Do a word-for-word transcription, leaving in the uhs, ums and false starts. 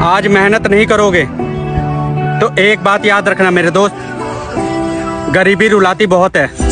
आज मेहनत नहीं करोगे तो एक बात याद रखना मेरे दोस्त, गरीबी रुलाती बहुत है।